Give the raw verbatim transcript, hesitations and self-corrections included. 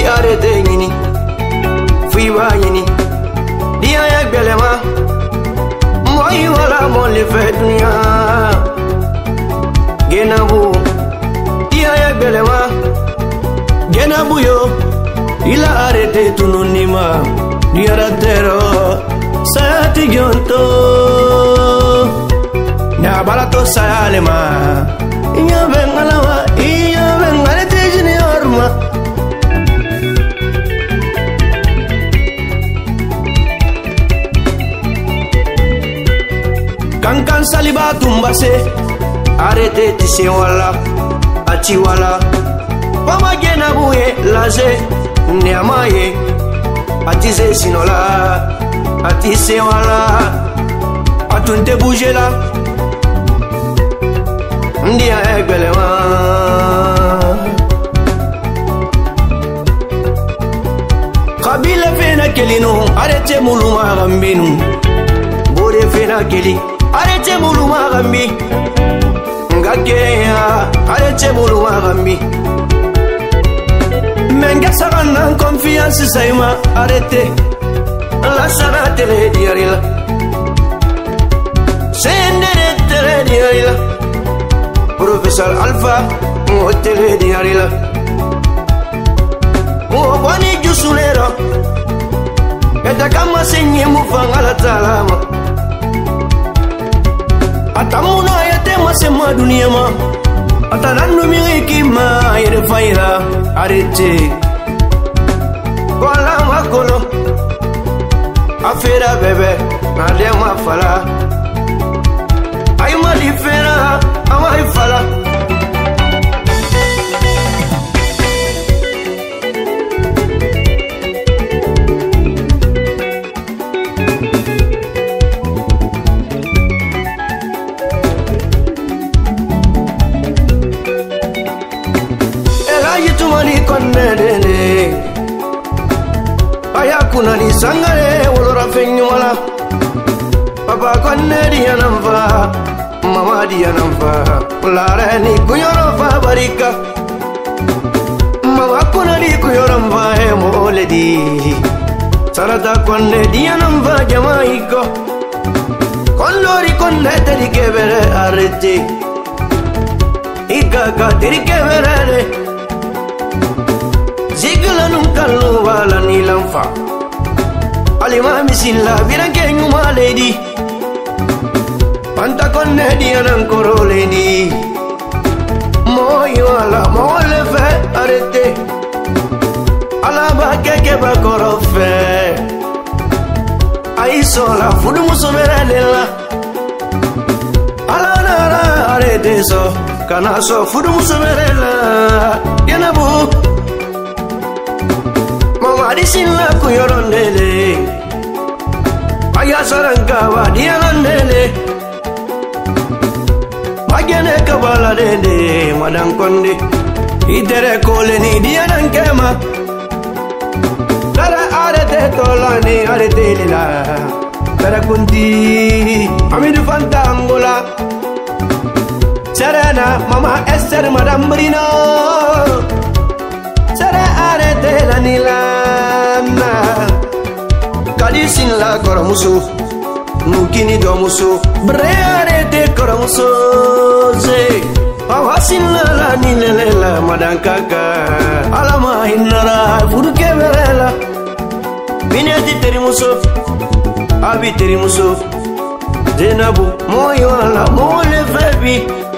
arrêté yini fui ba yini dia ya belema moi wala mon le fait dunia genabu dia ya belema genabu yo il a arrêté tununima dia ratero sati jonto na balato salema inya bengalawa inya bengalete junior ma kankan saliba tumbase arrêté tissé wala ati wala pama gena buye laje niamaye atize sinola atise wala atunte bouger là ndia egbelewa kabila fena kelino arrêté muluma gambinu bore fena keli arrêté muluma gambi ngageya arrêté muluma gambi menga sagana confiance saima arrêté la sana tele diarila sendere tele diarila professeur Alpha mo tele diarila mo bani jusulero eta kama senye mufangala talama atamuna yate masema dunia ma atananu miriki ma yere faira arrêté kola makolo afera bebe adema fala ay mali fera amay fala elayitumani konnedele ayakuna ni sangare wolora fenyumala papa konne dia namfa mama dia namfa lara ni kuyoro fa barika mama kuna ni kuyoro mfa e moledi sarada konne dia namfa jamaiko kondori konne teri kebere arrêté ikaka teri kebere zigla nunca lo wala ni lamfa alima misilla virange nyuma lady panta konne dia nan koro lady moyo ala mole fe arrêté ala ba keke ba koro fe ai sola fudu musomerela ala nara arrêté so kana so fudu musomerela yenabu Adisina kuyorondele aya saranga wa dianandele magene kabala dende madan konde idere kole ni dianankema tara arete tolani arete lila tara kunti amidu fantangola serena mama Esther madam Brino sere arete la nilana kadisin la koromuso nukini domuso bre arete koromuso ze awasin la la nilela madankaka alama hinara furuke berela bineti terimuso abi terimuso zenabu moyo ala mole febi